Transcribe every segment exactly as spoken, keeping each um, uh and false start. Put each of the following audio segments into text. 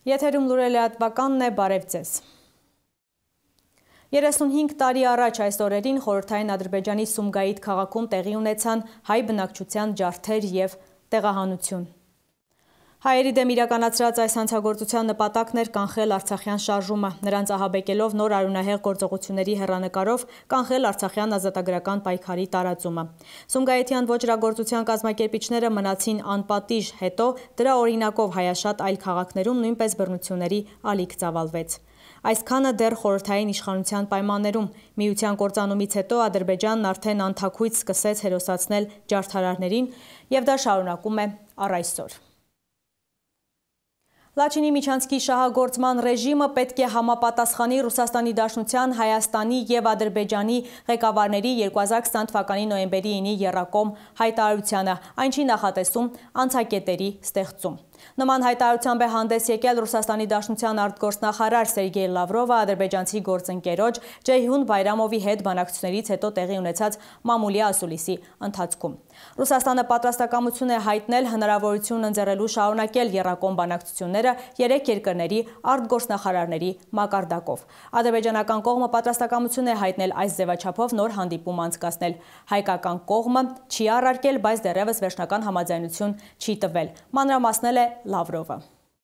Եթերում լուրելեատվականն է, բարև ձեզ։ երեսունհինգ տարի առաջ այս օրերին խորհրդային Ադրբեջանի Սումգայիթ քաղաքում տեղի ունեցան հայ բնակչության ջարդեր և տեղահանություն։ Հայերի դեմ իրականացրած այս հանցագործության նպատակն էր կանխել Արցախյան շարժումը, նրանց ահաբեկելով նոր արյունահեղ գործողությունների հեռանկարով կանխել Արցախյան ազատագրական պայքարի տարածումը։ Սումգայիթյան ոճրագործության կազմակերպիչները մնացին անպատիժ, հետո դրա օրինակով հայաշատ այլ քաղաքներում նույնպես բռնությունների ալիք ծավալվեց։ Այսքանը դեռ խորհրդային իշխանության պայմաններում, միության կործանումից հետո Ադրբեջանն արդեն անթաքույց սկսեց հերոսացնել ջարդարարներին և դա շարունակում է առ այսօր։ Լաչինի Միչանցկի շահագործման ռեժիմը պետք է համապատասխանի Ռուսաստանի Դաշնության, Հայաստանի և Ադրբեջանի ղեկավարների երկու հազար քսան թվականի նոյեմբերի ինի եռակողմ հայտարարությանը, այն չի նախատեսում անցակետերի ստեղծում։ Նման հայտարարությամբ է հանդես եկել Ռուսաստանի Դաշնության արտգործնախարար Սերգեյ Լավրովը ադրբեջանցի գործընկերոջ Ջեյհուն Բայրամովի հետ բանակցություններից հետո տեղի ունեցած մամուլի ասուլիսի ընթացքում։ Ռուսաստանը պատրաստակամություն է հայտնել հնարավորություն ընձեռելու շարունակել եռակողմ բանակցությունները երեք երկրների արտգործնախարարների մակարդակով։ Ադրբեջանական կողմը պատրաստակամություն է հայտնել այս ձևաչափով նոր հանդիպում անցկացնել։ Հայկական կողմը չի առարկել, բայց դեռևս վերջնական համաձայնություն չի տվել։ Մանրամասնել է Լավրովը։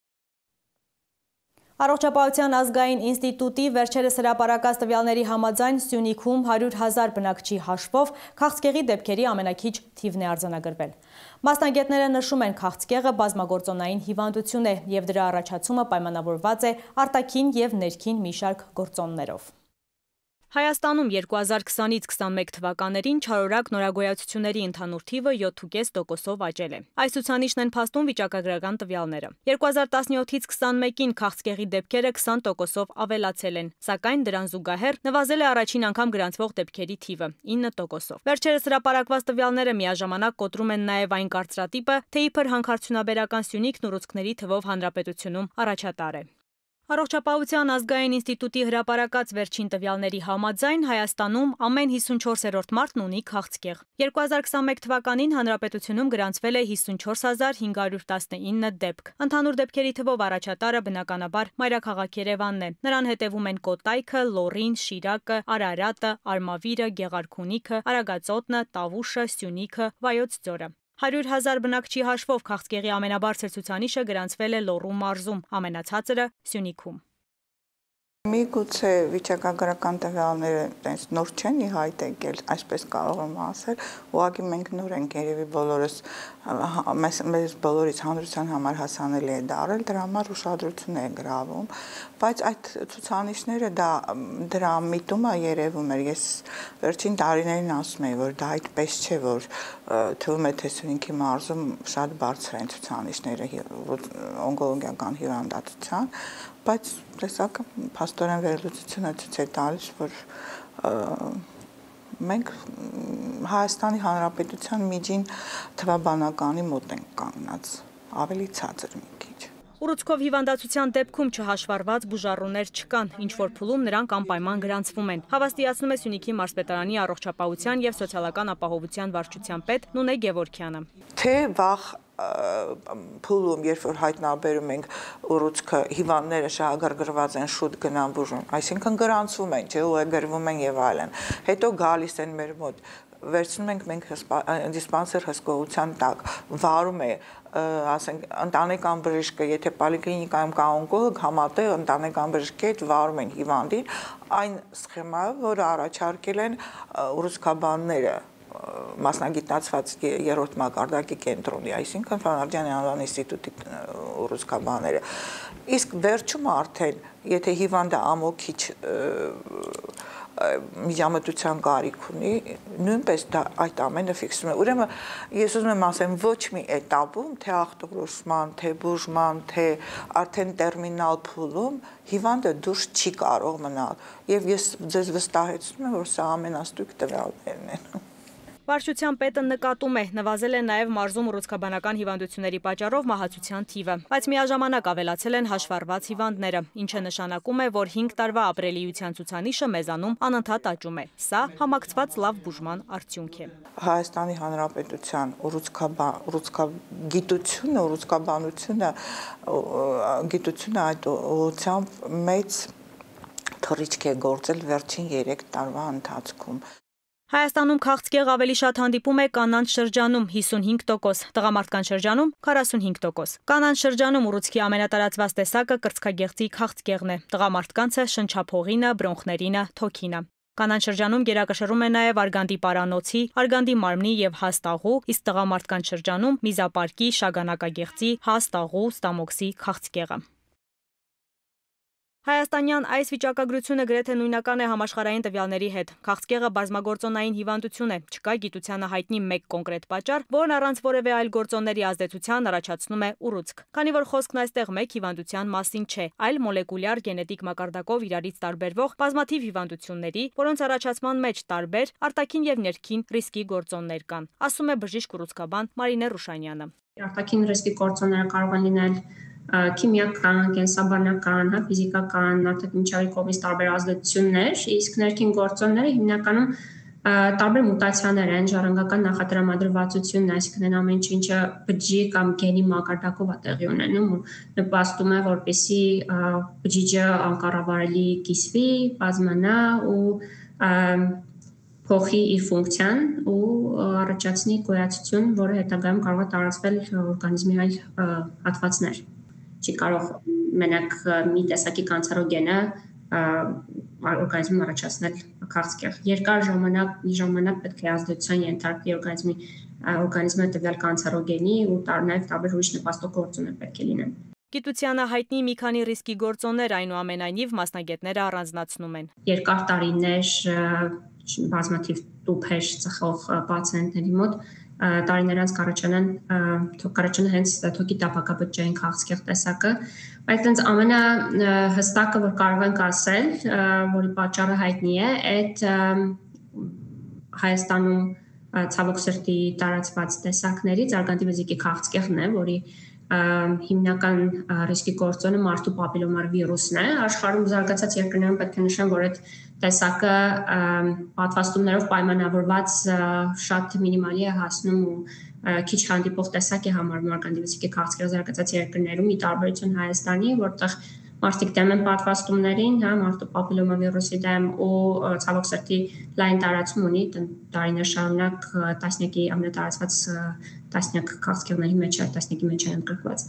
Առողջապահության ազգային ինստիտուտի վերջերս հրապարակած տվյալների համաձայն Սյունիքում հարյուր հազար բնակչի հաշվով քաղցկեղի դեպքերի ամենաքիչ թիվն է արձանագրվել։ Մասնագետները նշում են, քաղցկեղը բազմագործոնային հիվանդություն է և դրա առաջացումը պայմանավորված է արտաքին և ներքին մի շարք գործոններով։ Հայաստանում երկու հազար քսանից քսանմեկ թվականներին չարորակ նորագոյացությունների ընդհանուր թիվը յոթ կես տոկոսով աճել է։ Այս ցուցանիշն են փաստում վիճակագրական տվյալները։ երկու հազար տասնյոթից քսանմեկին քաղցկեղի դեպքերը քսան տոկոսով ավելացել են, սակայն դրան զուգահեռ նվազել է առաջին անգամ գրանցվող դեպքերի թիվը ինը տոկոսով։ Վերջերս հրապարակված տվյալները միաժամանակ կոտրում են նաև այն կարծրատիպը, թե իբր հանքարդյունաբերական Սյունիքն ուռուցքների թվով հանրապետությունում առաջատար է։ Առողջապահության ազգային ինստիտուտի հրապարակած վերջին տվյալների համաձայն Հայաստանում ամեն հիսունչորսերորդ մարդն ունի քաղցկեղ։ երկու հազար քսանմեկ թվականին հանրապետությունում գրանցվել է հիսունչորս հազար հինգ հարյուր տասնինը դեպք։ Ընդհանուր դեպքերի թվով առաջատարը բնականաբար մայրաքաղաք Երևանն է։ Նրան հետևում են Կոտայքը, Լոռին, Շիրակը, Արարատը, Արմավիրը, Գեղարքունիքը, Արագածոտնը, Տավուշը, Սյունիքը, Վայոց ձորը։ հարյուր հազար բնակչի հաշվով քաղցկեղի ամենաբարձր ցուցանիշը գրանցվել է Լոռու մարզում, ամենացածրը Սյունիքում։ Միգուցե վիճակագրական տվյալները տենց նոր չեն ի հայտ եկել, այսպես կարող եմ ասել, ուղղակի մենք նոր ենք, երևի բոլորս մեզ բոլորից հանրության համար հասանելի է դարել, դրա համար ուշադրություն է գրավում, բայց այդ ցուցանիշները դա դրա միտումը երևում էր, ես վերջին տարիներին ասում եի, որ դա այդպես չէ, որ թվում է թե Սյունիքի մարզում շատ բարձր են ցուցանիշները օնկոլոգիական հիվանդացության, բայց տեսակ փաստորեն վերլուծությունը ցույց է տալիս, որ մենք Հայաստանի Հանրապետության միջին թվաբանականի մոտ ենք կանգնած, ավելի ցածր մի քիչ։ Ուռուցքով հիվանդացության դեպքում չհաշվառված բուժառուներ չկան, ինչ որ փուլում նրանք անպայման գրանցվում են, հավաստիացնում է Սյունիքի մարզպետարանի առողջապահության և սոցիալական ապահովության վարչության պետ Նունե Գևորգյանը։ Թե վաղ փուլում, երբ որ հայտնաբերում ենք ուռուցքը, հիվանդները շահագրգռված են, շուտ գնան բուժում, այսինքն գրանցվում են, չէ, ու գրվում են եւ այլն։ Հետո գալիս են մեր մոտ, վերցնում ենք մենք դիսպանսեր հսկողության տակ, վարում է, ասենք, ընտանեկան բժիշկը, եթե պոլիկլինիկայում կա օնկոլոգ, համատեղ ընտանեկան բժշկի հետ վարում են հիվանդին այն սխեմայով, որը առաջարկել են ուռուցքաբանները մասնագիտացված երրորդ մակարդակի կենտրոնի, այսինքն Ֆանարդյանի անվան ինստիտուտի ուռուցքաբանները։ Իսկ վերջում արդեն, եթե հիվանդը ամոքիչ միջամտության կարիք ունի, նույնպես այդ ամենը ֆիքսվում է։ Ուրեմն ես ուզում եմ ասեմ, ոչ մի էտապում, թե ախտորոշման, թե բուժման, թե արդեն տերմինալ փուլում հիվանդը դուրս չի կարող մնալ։ Եվ ես ձեզ վստահեցնում եմ, որ սա ամենաստույգ տվյալներն են։ Վարչության պետը նկատում է, նվազել է նաև մարզում ուռուցքաբանական հիվանդությունների պատճառով մահացության թիվը, բայց միաժամանակ ավելացել են հաշվառված հիվանդները, ինչը նշանակում է, որ հինգ տարվա ապրելիության ցուցանիշը մեզանում անընդհատ աճում է։ Սա համակցված լավ բուժման արդյունք է։ Հայաստանի Հանրապետության ուռուցքագիտությունը, ուռուցքաբանությունը, գիտությունը այդ ուղղությամբ մեծ թռիչք է գործել վերջին երեք տարվա ընթացքում։ Հայաստանում քաղցկեղ ավելի շատ հանդիպում է կանանց շրջանում հիսունհինգ տոկոս, տղամարդկանց շրջանում քառասունհինգ տոկոս։ Կանանց շրջանում ուռուցքի ամենատարածված տեսակը կրծքագեղձի քաղցկեղն է, տղամարդկանցը շնչափողինը, բրոնխներինը, թոքինը։ Կանանց շրջանում գերակշռում է նաև արգանդի պարանոցի, արգանդի մարմնի եւ հաստ աղու, իսկ տղամարդկանց շրջանում միզապարկի, շագանակագեղձի, հաստ աղու, ստամոքսի քաղցկեղը։ Հայաստանյան այս վիճակագրությունը գրեթե նույնական է համաշխարհային տվյալների հետ։ Քաղցկեղը բազմագործոնային հիվանդություն է, չկա գիտությանը հայտնի մեկ կոնկրետ պատճառ, որն առանց որևէ այլ գործոնների ազդեցության առաջացնում է ուռուցք։ Քանի որ խոսքն այստեղ մեկ հիվանդության մասին չէ, այլ մոլեկուլյար գենետիկ մակարդակով իրարից տարբերվող բազմաթիվ հիվանդությունների, որոնց առաջացման մեջ տարբեր արտաքին եւ ներքին ռիսկի գործոններ կան, ասում է բժիշկ ուռուցքաբան Մարինե Ռուշանյանը։ Արտաքին ռիսկի գործոնները կարող են լինել քիմիական, կենսաբանական, հա, ֆիզիկական, արտաքին կողմից տարբեր ազդեցություններ, իսկ ներքին գործոնները հիմնականում տարբեր մուտացիաներ են, ժառանգական նախատրամադրվածությունն, այսինքն այն ամեն ինչը բջջի կամ գենի մակարդակով է տեղի ունենում, նպաստում է, որպեսզի բջիջը անկառավարելի կիսվի, բազմանա ու փոխի իր ֆունկցիան ու առաջացնի գոյացություն, որը հետագայում կարող է տարածվել օրգանիզմի այլ հատվածներ։ Չի կարող մենակ մի տեսակի կանցերոգենը օրգանիզմում առաջացնել քաղցկեղ։ Երկար ժամանակ, մի ժամանակ պետք է ազդեցության ենթարկվի օրգանիզմի օրգանիզմը տվյալ կանցերոգենի ու նաև տարբեր ուրիշ նպաստող գործոններ պետք է լինեն։ Գիտությանը հայտնի մի քանի ռիսկի գործոններ այնուամենայնիվ մասնագետները առանձնացնում են։ Երկար տարիներ բազմաթիվ տուփեր ծխող պացիենտների մոտ տարիներ անց կառաջանան կառաջանա հենց թոքի տապակաբջջային քաղցկեղ տեսակը, բայց այնց ամենահստակը, որ կարող ենք ասել, որի պատճառը հայտնի է, այդ Հայաստանում ցավոք սրտի տարածված տեսակներից արգանդի վեզիկի քաղցկեղն է, որի հիմնական ռիսկի գործոնը մարդու պապիլոմար վիրուսն է։ Աշխարհում զարգացած երկրներում պետք է նշեմ, որ այդ տեսակը պատվաստումներով պայմանավորված շատ մինիմալի է հասնում ու քիչ հանդիպող տեսակ է համարվում արգանդի վեզիկի քաղցկեղ զարգացած երկրներում, ի տարբերություն Հայաստանի, որտեղ մարդիկ դեմ են պատվաստումներին, հա, մարդու պապիլոմավիրուսի դեմ ու ցավոք սրտի լայն տարածում ունի, տարիներ շարունակ տասնյակի ամենատարածված տասնյակ քաղցկեղների մեջ է, տասնյակի մեջ է ընդգրկված։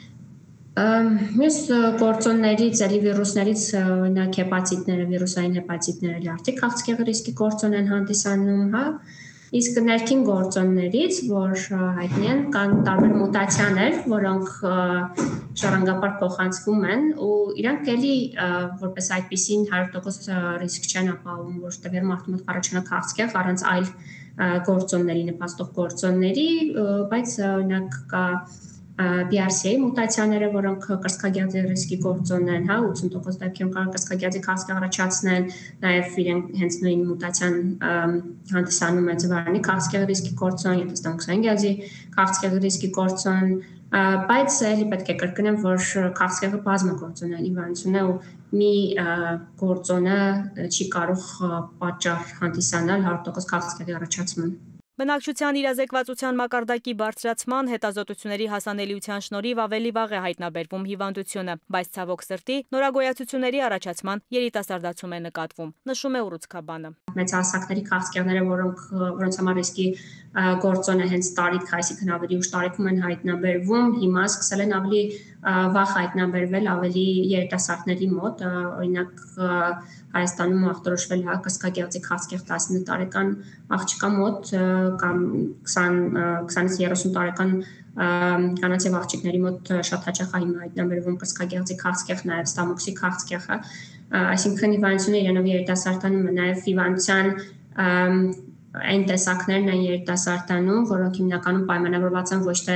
Մյուս գործոններից, էլի վիրուսներից, օրինակ հեպատիտները, վիրուսային հեպատիտները լյարդի քաղցկեղի ռիսկի գործոն են հանդիսանում, հա, իսկ ներքին գործոններից, որ հայտնի են, կան տարբեր մուտացիաներ, որոնք ժառանգապար փոխանցվում են ու իրանք էլի որպես այդպիսին հարյուր տոկոս ռիսկ չեն ապահովում, որ տվյալ մարդու մոտ առաջանա քաղցկեղ առանց այլ գործոնների, նպաստող գործոնների, բայց օրինակ կա բի ար սի-ի մուտացիաները, որոնք կրծքագեղձի ռիսկի գործոնն են, հա, ութսուն տոկոս դեպքերում կարող կրծքագեղձի քաղցկեղ առաջացնեն, նաև իրենք հենց նույն մուտացիան հանդիսանում է ձվարանի քաղցկեղի ռիսկի գործոն, եթե ստամոքսային գեղձի քաղցկեղի ռիսկի գործոն, բայց էլի պետք է կրկնեմ, որ քաղցկեղը բազմագործոնային հիվանդություն է ու մի գործոնը չի կարող պատճառ հանդիսանալ հարյուր տոկոս քաղցկեղի առաջացման։ Բնակչության իրազեկվածության մակարդակի բարձրացման, հետազոտությունների հասանելիության շնորհիվ ավելի վաղ է հայտնաբերվում հիվանդությունը, բայց ցավոք սրտի նորագոյացությունների առաջացման երիտասարդացում է նկատվում, նշում է ուռուցքաբանը։ Մեծահասակների քաղցկեղները, որոնք որոնց համար ռիսկի գործոնը հենց տարիք, այսինքն ավելի ուշ տարիքում են հայտնաբերվում, հիմա սկսել են ավելի վաղ հայտնաբերվել ավելի երիտասարդների մոտ, օրինակ Հայաստանում ախտորոշվել է կրծքագեղձի քաղցկեղ տասնինը տարեկան աղջկա մոտ կամ քսանից երեսուն տարեկան կանանց եւ աղջիկների մոտ շատ հաճախ է հիմա հայտնաբերվում կրծքագեղձի քաղցկեղ, նաեւ ստամոքսի քաղցկեղը, այսինքն հիվանդությունը իրենով երիտասարդանում է, նաեւ հիվանդության այն տեսակներն են երիտասարդանում, որոնք հիմնականում պայմանավորված են ոչ թե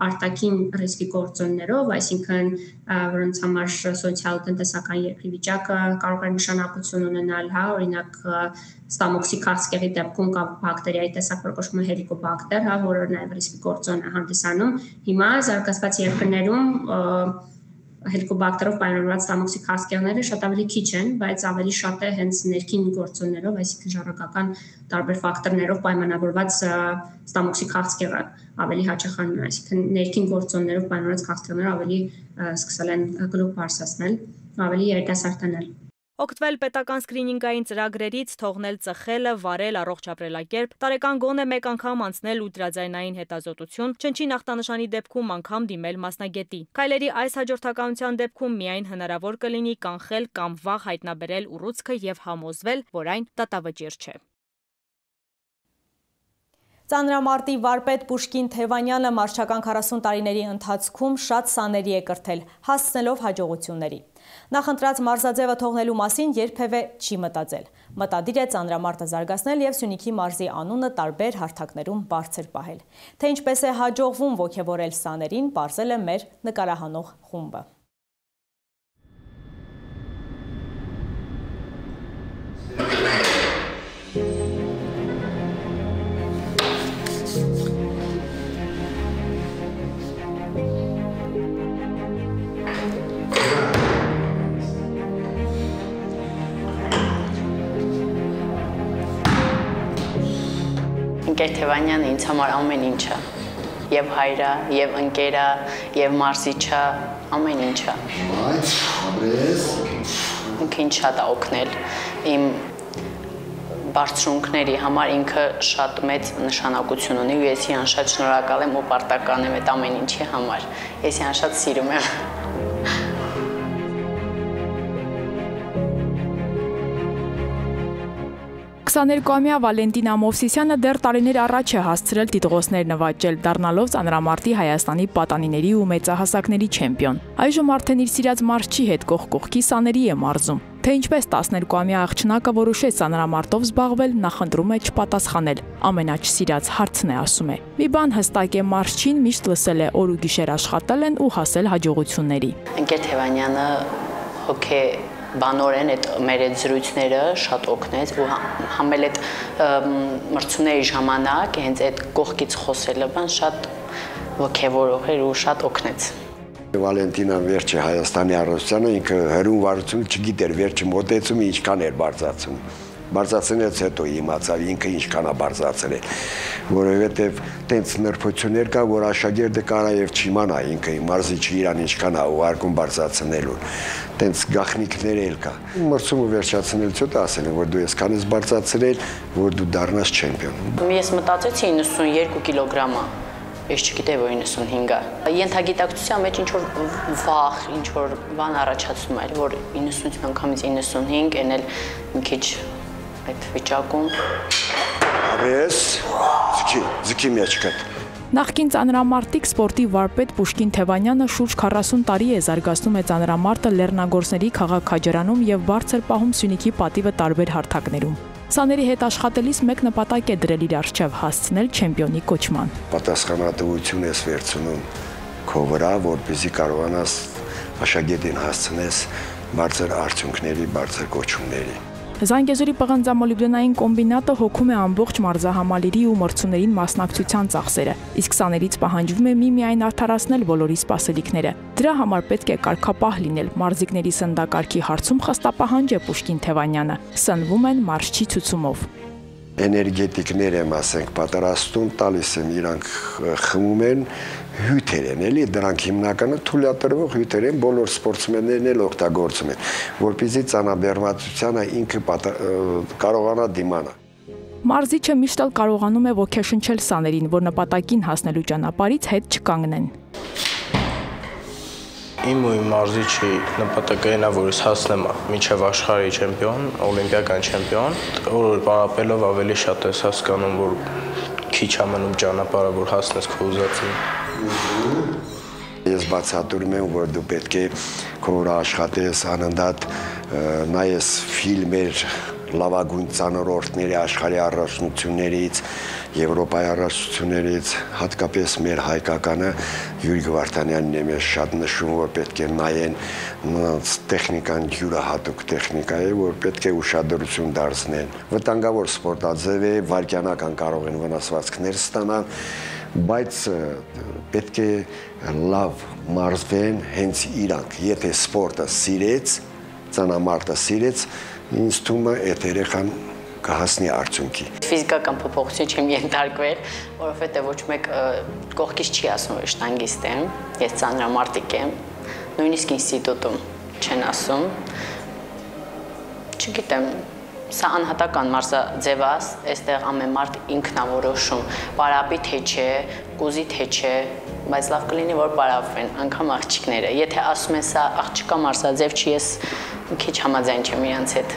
արտաքին ռիսկի գործոններով, այսինքն որոնց համար սոցիալ-տնտեսական երկրի վիճակը կարող է նշանակություն ունենալ, հա, օրինակ ստամոքսի քաղցկեղի դեպքում կա բակտերիայի տեսակ, որ կոչվում է հելիկոբակտեր, հա, որը նաև ռիսկի գործոն է հանդիսանում։ Հիմա զարգացված երկրներում հելիկոբակտերով պայմանավորված ստամոքսի քաղցկեղները շատ ավելի քիչ են, բայց ավելի շատ է հենց ներքին գործոններով, այսինքն ժառանգական տարբեր ֆակտորներով պայմանավորված ստամոքսի քաղցկեղը ավելի հաճախանում է, այսինքն ներքին գործոններով պայմանավորված քաղցկեղները ավելի սկսել են գլուխ բարձրացնել, ավելի երիտասարդանել։ Օգտվել պետական սկրինինգային ծրագրերից, թողնել ծխելը, վարել առողջ ապրելակերպ, տարեկան գոնե մեկ անգամ անցնել ուլտրաձայնային հետազոտություն, չնչին ախտանշանի դեպքում անգամ դիմել մասնագետի։ Քայլերի այս հաջորդականության դեպքում միայն հնարավոր կլինի կանխել կամ վաղ հայտնաբերել ուռուցքը եւ համոզվել, որ այն դատավճիռ չէ։ Ծանրամարտի վարպետ Պուշկին Թևանյանը մարզչական քառասուն տարիների ընթացքում շատ սաների է կրթել, հասցնելով հաջողությունների։ Նախընտրած մարզաձևը թողնելու մասին երբևէ չի մտածել։ Մտադիր է ծանրամարտը զարգացնել եւ Սյունիքի մարզի անունը տարբեր հարթակներում բարձր պահել։ Թե ինչպես է հաջողվում ոգևորել սաներին, պարզել է մեր նկարահանող խումբը։ Ընկեր Թևանյանը ինձ համար ամեն ինչ է, եւ հայրը, եւ ընկերը, եւ մարզիչը, ամեն ինչ է։ Բայց ապրես։ Ինքը ինձ շատ է օգնել իմ բարձրունքների համար, ինքը շատ մեծ նշանակություն ունի ու ես իրան շատ շնորհակալ եմ ու պարտական եմ այդ ամեն ինչի համար։ Ես իրան շատ սիրում եմ։ քսաներկուամյա Վալենտինա Մովսիսյանը դեռ տարիներ առաջ է հասցրել տիտղոսներ նվաճել, դառնալով ծանրամարտի Հայաստանի պատանիների ու մեծահասակների չեմպիոն։ Այժմ արդեն իր սիրած մարզչի հետ կողք կողքի սաների է մարզում։ Թե ինչպես տասներկուամյա աղջնակը որոշեց ծանրամարտով զբաղվել, նախընտրում է չպատասխանել։ Ամենաչսիրած հարցն է, ասում է։ Մի բան հստակ է, մարզչին միշտ լսել է, օր ու գիշեր աշխատել են ու հասել հաջողությունների։ Ընկեր Թևանյանը հոգե բանորեն այդ մեր այդ զրույցները շատ օգնեց ու համել այդ մրցումների ժամանակ հենց այդ կողքից խոսելը բան շատ ոգևորող էր ու շատ օգնեց։ Վալենտինան վերջը Հայաստանի առողջությանը ինքը հրում վարություն չգիտեր, վերջը մոտեցումը ինչքան էր բարձրացում։ Բարձրացնելուց հետո իմացավ ինքը ինչքան է բարձրացրել, որովհետև տենց նրբություններ կա, որ աշակերտը կարա եւ չիմանա ինքը մարզիչը իրան ինչքան է ուղարկում բարձրացնելու։ Տենց գաղտնիքներ էլ կա։ Մրցումը վերջացնելուց հետո ասել են, որ դու այսքան ես բարձրացրել, որ դու դառնաս չեմպիոն։ Ես մտածեցի իննսունյերկու կիլոգրամա։ Ես չգիտեի, որ իննսունհինգ է։ Ենթագիտակցության մեջ ինչ-որ վախ, ինչ-որ բան առաջացնում է, որ իննսունից անգամից իննսունհինգ, են էլ մի քիչ այդ վիճակում։ Ապրես, ձգի, ձգի մեջքդ։ Նախկին ծանրամարտիկ սպորտի վարպետ Պուշկին Թևանյանը շուրջ քառասուն տարի է զարգացնում է ծանրամարտը Լեռնագործների քաղաք-քաջարանում եւ բարձր պահում Սյունիքի պատիվը տարբեր հարթակներում։ Սաների հետ աշխատելիս մեկ նպատակ է դրել իր առջև հասցնել չեմպիոնի կոչման։ Պատասխանատվություն ես վերցնում քո վրա, որպեսզի կարողանաս աշակերտին հասցնես բարձր արդյունքների, բարձր կոչումների։ Զանգեզուրի պղնձամոլիբդենային կոմբինատը հոգում է ամբողջ մարզահամալիրի ու մրցումներին մասնակցության ծախսերը, իսկ սաներից պահանջվում է միմիայն արդարացնել բոլորի սպասելիքները։ Դրա համար պետք է կարգապահ լինել, մարզիկների սննդակարգի հարցում խստապահանջ է Պուշկին Թևանյանը, սնվում են մարզչի ցուցումով։ Էներգետիկներ եմ, ասենք, պատրաստում, տալիս եմ, իրանք խմում են, հյութեր են, էլի, դրանք հիմնականը թույլատրվող հյութեր են, բոլոր սպորտսմեններն էլ օգտագործում են, որպեսզի ծանրաբեռնվածությանը ինքը կարողանա դիմանալ։ Մարզիչը միշտ էլ կարողանում է ոգեշնչել սաներին, որ նպատակին հասնելու ճանապարհից հետ չկանգնեն։ Իմ ու իմ մարզիչի նպատակը այն է, որ ես հասնեմ մինչև աշխարհի չեմպիոն, օլիմպիական չեմպիոն, որ պարապելով ավելի շատ ես հասկանում, որ քիչ է մնում ճանապարհը, որ հասնես քո ուզածին։ Ես բացատրում եմ, որ դու պետք է քո վրա աշխատես, անընդհատ նայես ֆիլմեր, լավագույն ծանրորդների աշխարհի առաջնություններից, Եվրոպայի առաջնություններից, հատկապես մեր հայկականը Յուրի Վարդանյանն է մեզ շատ նշում, որ պետք է նայեն տեխնիկան յուրահատուկ տեխնիկա է, որ պետք է ուշադրություն դարձնեն։ Վտանգավոր սպորտաձև է, վայրկյանական կարող են վնասվածքներ ստանալ, բայց պետք է լավ մարզվեն հենց իրանք, եթե սպորտը սիրեց, ծանամարտը սիրեց, ինձ թվում է այդ երեխան կհասնի արդյունքի։ Ֆիզիկական փոփոխություն չեմ ենթարկվել, որովհետև ոչ մեկ կողքից չի ասում, որ շտանգիստ եմ, ես ծանրամարտիկ եմ, նույնիսկ ինստիտուտում չեն ասում։ Չգիտեմ, սա անհատական մարզաձև է, այստեղ ամեն մարդ ինքն է որոշում, պարապի թե չէ, կուզի թե չէ, բայց լավ կլինի, որ պարապվեն, անգամ աղջիկները։ Եթե ասում են սա աղջկա մարզաձև չի, ես մի քիչ համաձայն չեմ իրանց հետ։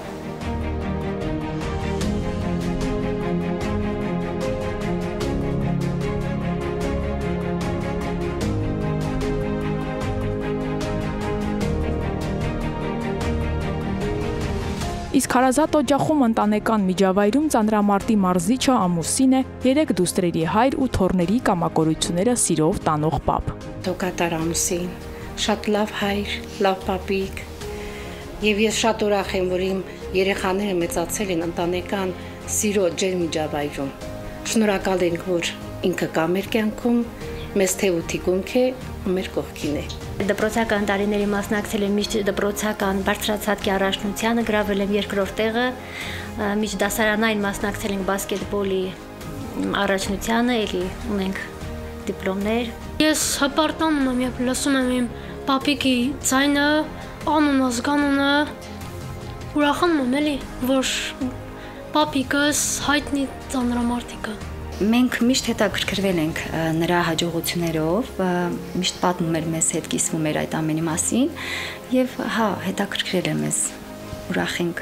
Իսկ հարազատ օջախում ընտանեկան միջավայրում ծանրամարտի մարզիչը ամուսին է, երեք դուստրերի հայր ու թոռների կամակորությունները սիրով տանող պապ։ Տոկատար ամուսին, շատ լավ հայր, լավ պապիկ, եւ ես շատ ուրախ եմ, որ իմ երեխաները մեծացել են ընտանեկան սիրո ջեր միջավայրում։ Շնորհակալ ենք, որ ինքը կա մեր կյանքում, մեզ թեւութի կոնք է ու մեր կողքին է։ Դպրոցական տարիների մասնակցել եմ միշտ դպրոցական բարձրացածքի առաջնությանը, գրավել եմ երկրորդ տեղը, միշտ դասարանային մասնակցել ենք բասկետբոլի առաջնությանը, էլի ունենք դիպլոմներ։ Ես հպարտանում եմ, երբ լսում եմ իմ պապիկի ձայնը, անունը, զգանունը, ուրախանում եմ, էլի, որ պապիկս հայտնի ծանրամարտիկը։ Մենք միշտ հետաքրքրվել ենք նրա հաջողություններով, միշտ պատմում էր մեզ հետ, կիսվում էր այդ ամենի մասին եւ հա, հետաքրքրել է մեզ։ Ուրախ ենք,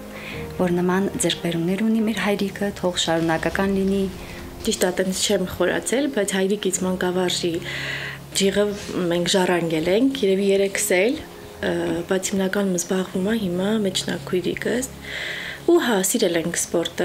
որ նման ձեռքբերումներ ունի մեր հայրիկը, թող շարունակական լինի։ Ճիշտ է, տենց չեմ խորացել, բայց հայրիկից մանկավարժի ջիղը մենք ժառանգել ենք, երևի երեքս էլ, բայց հիմնականում զբաղվում է հիմա մեջնակույրիկս։ Ու հա, սիրել ենք սպորտը,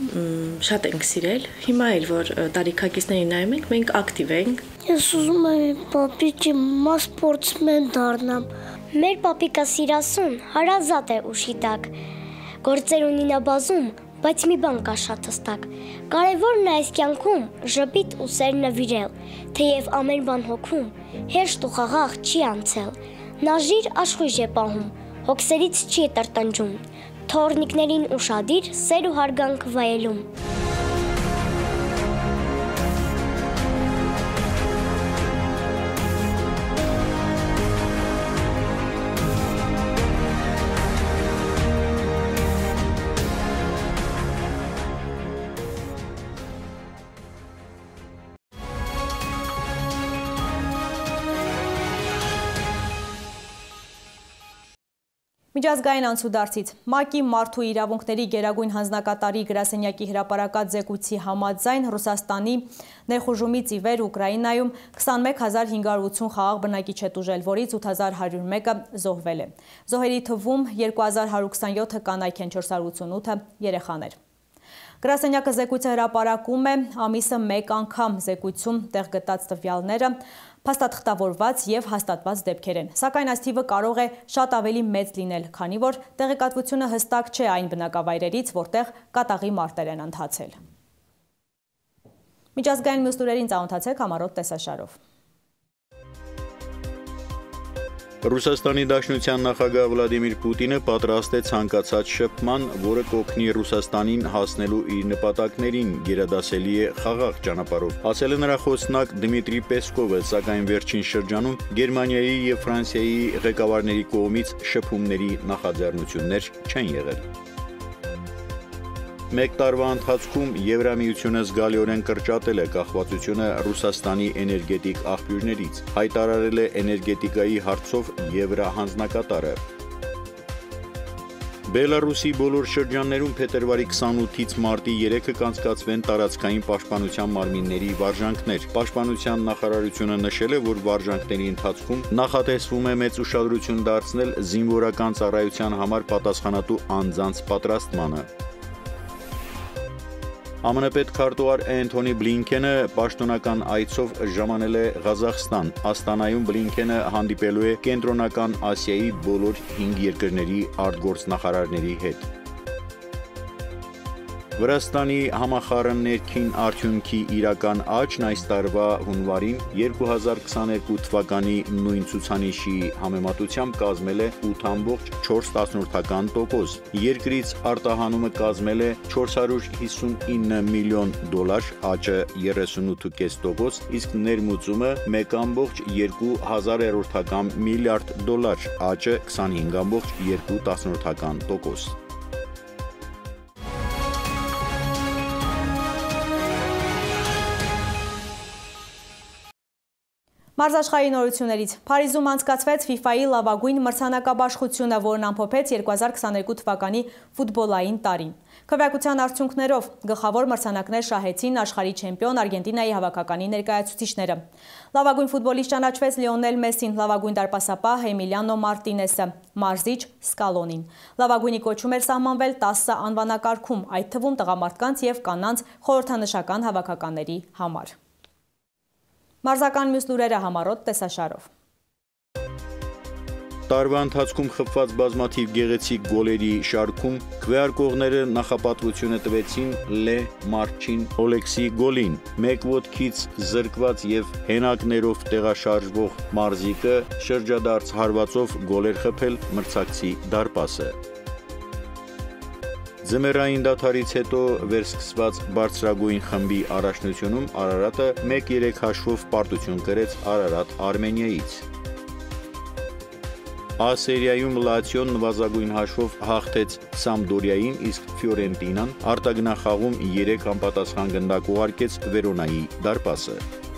շատ ենք սիրել, հիմա էլ, որ տարիքակիցների նայում ենք, մենք ակտիվ ենք։ Ես ուզում եմ պապիկի մաս սպորտսմեն դառնամ։ Մեր պապիկը սիրասուն, հարազատ է ուշի տակ, գործեր ունի նա բազում, բայց մի բան կա շատ հստակ։ Կարևորն է այս կյանքում ժպիտ ու սեր նվիրել, թեև ամեն բան հոգում, հեշտ ու խաղաղ չի անցել։ Նա ժիր աշխույժ է պահում, հոգսերից չի տրտնջում, թոռնիկներին ուշադիր սեր ու հարգանք վայելում։ Միջազգային անցուդարձից ՄԱԿ-ի մարդու իրավունքների գերագույն հանձնակատարի գրասենյակի հրապարակած զեկույցի համաձայն Ռուսաստանի ներխուժումից ի վեր Ուկրաինայում քսանմեկ հազար հինգ հարյուր ութսուն խաղաղ բնակիչ է տուժել, որից ութ հազար հարյուր մեկը զոհվել է։ Զոհերի թվում երկու հազար հարյուր քսանյոթը կանայք են, չորս հարյուր ութսունութը երեխաներ։ Գրասենյակը զեկույցը հրապարակում է ամիսը մեկ անգամ, զեկույցում տեղ գտած տվյալները փաստաթղթավորված եւ հաստատված դեպքեր են, սակայն այս թիվը կարող է շատ ավելի մեծ լինել, քանի որ տեղեկատվությունը հստակ չէ այն բնակավայրերից, որտեղ կատաղի մարտեր են ընթացել։ Միջազգային մյուս լուրերին ծանոթացեք համառոտ տեսաշարով։ Ռուսաստանի Դաշնության նախագահ Վլադիմիր Պուտինը պատրաստ է ցանկացած շփման, որը կօգնի Ռուսաստանին հասնելու իր նպատակներին, գերադասելի է խաղաղ ճանապարհով։ Ասել է նրա խոսնակ Դմիտրի Պեսկովը, սակայն վերջին շրջանում Գերմանիայի եւ Ֆրանսիայի ղեկավարների կողմից շփումների նախաձեռնություններ չեն եղել։ Մեկ տարվա ընթացքում Եվրամիությունը զգալիորեն կրճատել է կախվածությունը Ռուսաստանի էներգետիկ աղբյուրներից, հայտարարել է էներգետիկայի հարցով Եվրահանձնակատարը։ Բելարուսի բոլոր շրջաններում փետրվարի քսանութից մարտի երեքը կանցկացվեն տարածքային պաշտպանության մարմինների վարժանքներ։ Պաշտպանության նախարարությունը նշել է, որ վարժանքների ընթացքում նախատեսվում է մեծ ուշադրություն դարձնել զինվորական ծառայության համար պատասխանատու անձանց պատրաստմանը։ ԱՄՆ պետքարտուղար Էնթոնի Բլինքենը պաշտոնական այցով ժամանել է Ղազախստան։ Աստանայում Բլինքենը հանդիպելու է Կենտրոնական Ասիայի բոլոր հինգ երկրների արտգործնախարարների հետ։ Վրաստանի համախառն ներքին արդյունքի իրական աճն այս տարվա հունվարին երկու հազար քսաներկու թվականի նույն ցուցանիշի համեմատությամբ կազմել է ութ ամբողջ չորս տոկոս։ Երկրից արտահանումը կազմել է չորս հարյուր հիսունինը միլիոն դոլար, աճը երեսունութ կόμμα պենս տոկոս, իսկ ներմուծումը մեկ ամբողջ երկու հազարերորդական միլիարդ դոլար, աճը քսանհինգ ամբողջ երկու տոկոս։ Մարզաշխարհի նորություններից Փարիզում անցկացվեց ֆիֆայի լավագույն մրցանակաբաշխությունը, որն ամփոփեց երկու հազար քսաներկու թվականի ֆուտբոլային տարին։ Քվեարկության արդյունքներով գլխավոր մրցանակներ շահեցին աշխարհի չեմպիոն Արգենտինայի հավաքականի ներկայացուցիչները։ Լավագույն ֆուտբոլիստ ճանաչվեց Լիոնել Մեսին, լավագույն դարպասապահ Էմիլիանո Մարտինեսը, մարզիչ Սկալոնին։ Լավագույնի կոչում էր սահմանվել տասը անվանակարգում, այդ թվում տղամարդկանց և կանանց խորհրդանշական հավաքականների համար։ Մարզական մյուս լուրերը համառոտ տեսաշարով։ Տարվա ընթացքում խփված բազմաթիվ գեղեցիկ գոլերի շարքում քվեարկողները նախապատվությունը տվեցին Լե Մարչին Օլեքսի գոլին։ Մեկ ոտքից զրկված և հենակներով տեղաշարժվող մարզիկը շրջադարձ հարվածով գոլ էր խփել մրցակցի դարպասը։ Ձմեռային դադարից հետո վերսկսված բարձրագույն խմբի առաջնությունում Արարատը մեկ երեք հաշվով պարտություն կրեց Արարատ Արմենիայից։ Ա սերիայում Լացիոն նվազագույն հաշվով հաղթեց Սամդորիային, իսկ Ֆիորենտինան արտագնախաղում երեք անպատասխան գնդակ ուղարկեց Վերոնայի դարպասը։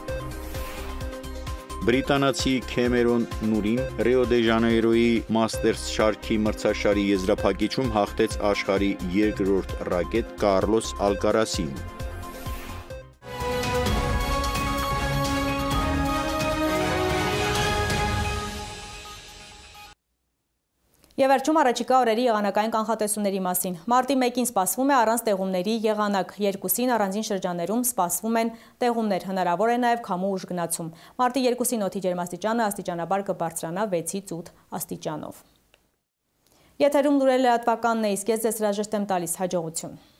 Բրիտանացի Քեմերոն Նուրին Ռիո դե Ժանեյրոյի Մաստերս շարքի մրցաշարի եզրափակիչում հաղթեց աշխարհի երկրորդ ռակետ Կարլոս Ալկարասին։ Եվ վերջում առաջիկա օրերի եղանակային կանխատեսումների մասին։ Մարտի մեկին սպասվում է առանց տեղումների եղանակ, երկուսին առանձին շրջաններում սպասվում են տեղումներ, հնարավոր է նաև քամու ուժգնացում։ Մարտի երկուսին օդի ջերմաստիճանը աստիճանաբար կբարձրանա վեցից ութ աստիճանով։ Եթերում լուրերը լրատվականն է, իսկ ես ձեզ հրաժեշտ եմ տալիս, հաջողություն։